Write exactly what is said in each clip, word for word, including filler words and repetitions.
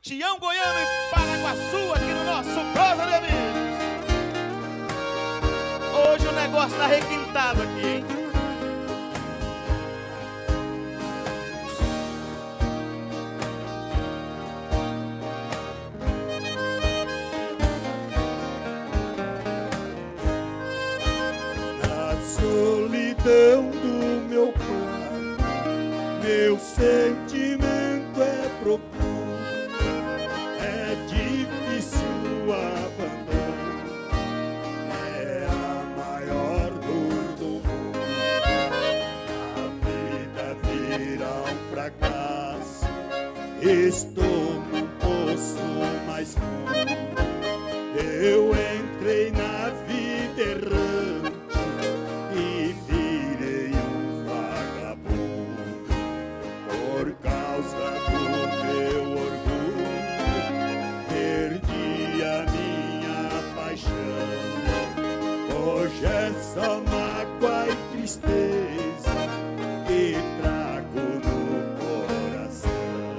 Tião Goiano e Paraguaçu, aqui no nosso Prosa de Amigos. Hoje o negócio tá requintado aqui, hein? Na solidão do meu quarto, meu sentimento é profundo. É difícil o abandono, é a maior dor do mundo. A vida vira um fracasso, estou num poço mais fundo. Eu entrei na vida errante e virei um vagabundo. Por causa do meu orgulho, perdi a minha paixão. Hoje é só mágoa e tristeza que trago no coração.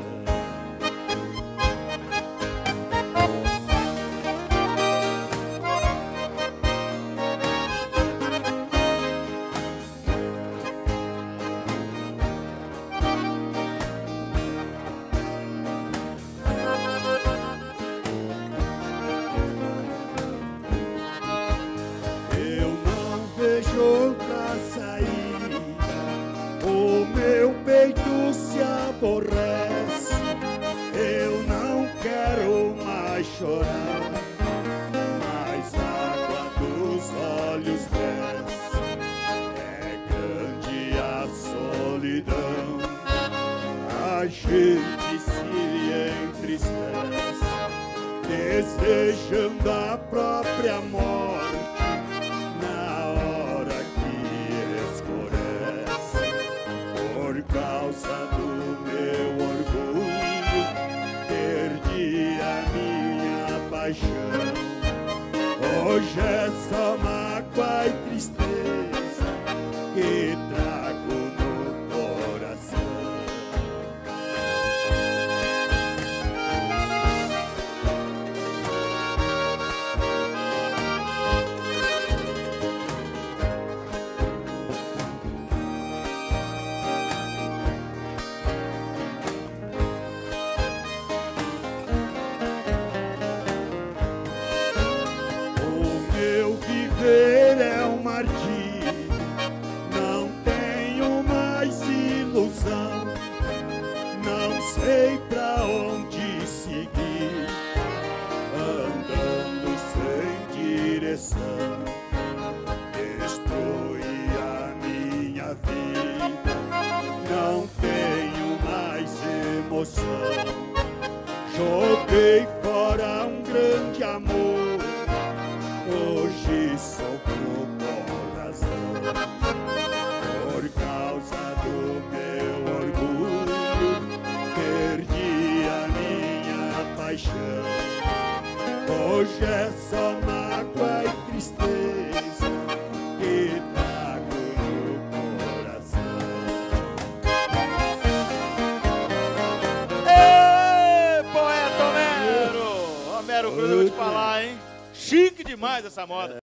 Vejo outra sair, o meu peito se aborrece. Eu não quero mais chorar, mas a água dos olhos desce. É grande a solidão, a gente se entristece, desejando a própria morte. Por causa do meu orgulho, perdi a minha paixão. Hoje é só mágoa e tristeza que trago no coração. Viver é um martírio, não tenho mais ilusão, não sei pra onde seguir, andando sem direção. Destruí a minha vida, não tenho mais emoção, joguei fora um grande amor. Hoje sofro por razão, por causa do meu orgulho, perdi a minha paixão. Hoje é só mágoa e tristeza que trago no coração. Ê, poeta Homero! Homero Cruz, eu vou te falar, hein? Chique demais essa moda.